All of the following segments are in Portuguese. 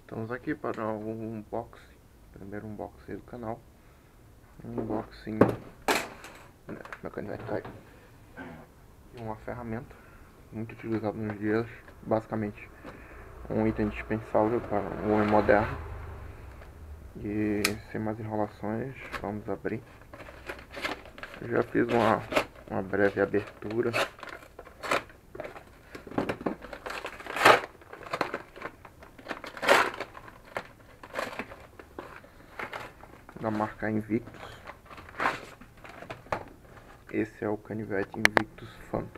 Estamos aqui para um unboxing, primeiro unboxing do canal. Um unboxing, meu canivete caiu. E uma ferramenta muito utilizada nos dias, basicamente um item dispensável para o homem moderno. E sem mais enrolações, vamos abrir. Eu já fiz uma breve abertura. Da marca Invictus. Esse é o canivete Invictus Phantom.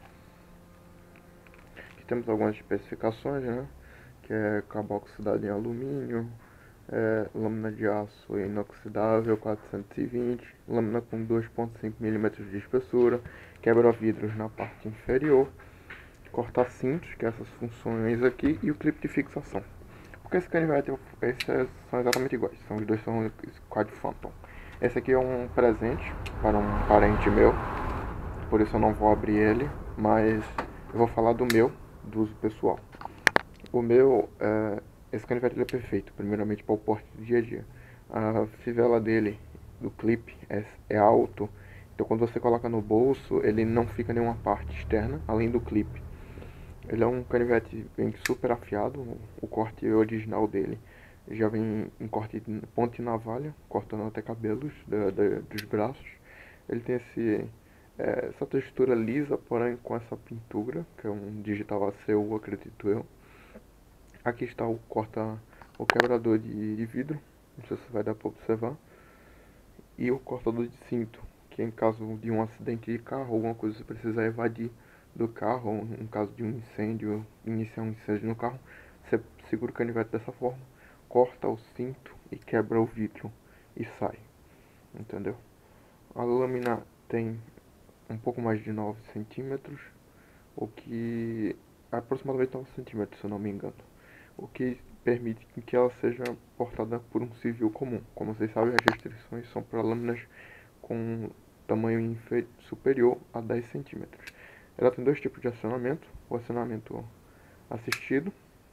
Aqui temos algumas especificações, né? Que é carboxidado em alumínio, lâmina de aço inoxidável 420, lâmina com 2,5 mm de espessura, quebra-vidros na parte inferior, corta-cintos, que é essas funções aqui, e o clipe de fixação. Porque esse canivete, esses são exatamente iguais, os dois são Quad Phantom. Esse aqui é um presente para um parente meu, por isso eu não vou abrir ele, mas eu vou falar do meu, do uso pessoal. O meu, esse canivete ele é perfeito, primeiramente para o porte do dia a dia. A fivela dele, do clipe, é alto, então quando você coloca no bolso, ele não fica em nenhuma parte externa, além do clipe. Ele é um canivete bem super afiado, o corte original dele já vem em corte de ponta e navalha, cortando até cabelos dos braços. Ele tem essa textura lisa, porém com essa pintura, que é um digital ACU, acredito eu. Aqui está o quebrador de vidro, não sei se vai dar para observar, e o cortador de cinto, que em caso de um acidente de carro, alguma coisa você precisa evadir do carro, ou em caso de um incêndio, iniciar um incêndio no carro, você segura o canivete dessa forma, corta o cinto e quebra o vidro e sai, entendeu? A lâmina tem um pouco mais de 9 centímetros, o que aproximadamente 9 centímetros, se eu não me engano, o que permite que ela seja portada por um civil comum. Como vocês sabem, as restrições são para lâminas com tamanho superior a 10 centímetros. Ela tem dois tipos de acionamento: o acionamento assistido,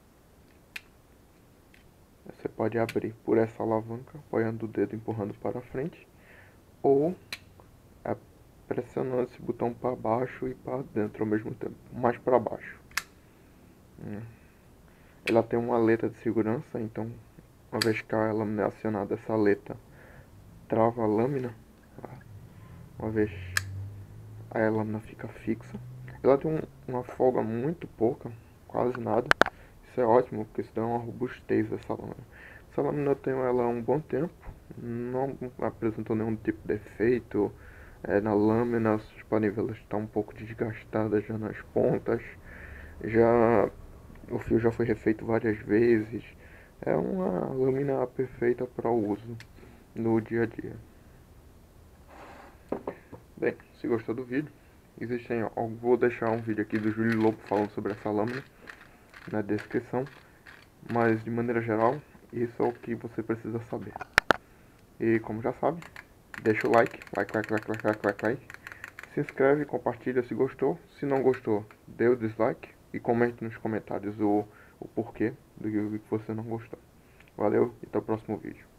você pode abrir por essa alavanca, apoiando o dedo e empurrando para frente, ou pressionando esse botão para baixo e para dentro ao mesmo tempo, mais para baixo. Ela tem uma aleta de segurança, então uma vez que a lâmina é acionada, essa aleta trava a lâmina. Uma vez a lâmina fica fixa. Ela tem uma folga muito pouca, quase nada. Isso é ótimo, porque isso dá uma robustez a essa lâmina. Essa lâmina eu tenho ela há um bom tempo, não apresentou nenhum tipo de defeito na lâmina. Vocês podem ver, ela está um pouco desgastada já nas pontas. O fio já foi refeito várias vezes. É uma lâmina perfeita para o uso no dia a dia. Bem, se gostou do vídeo, vou deixar um vídeo aqui do Júlio Lobo falando sobre essa lâmina na descrição, mas de maneira geral, isso é o que você precisa saber. E como já sabe, deixa o like, like. Se inscreve, compartilha se gostou. Se não gostou, dê o dislike e comente nos comentários o porquê do que você não gostou. Valeu e até o próximo vídeo.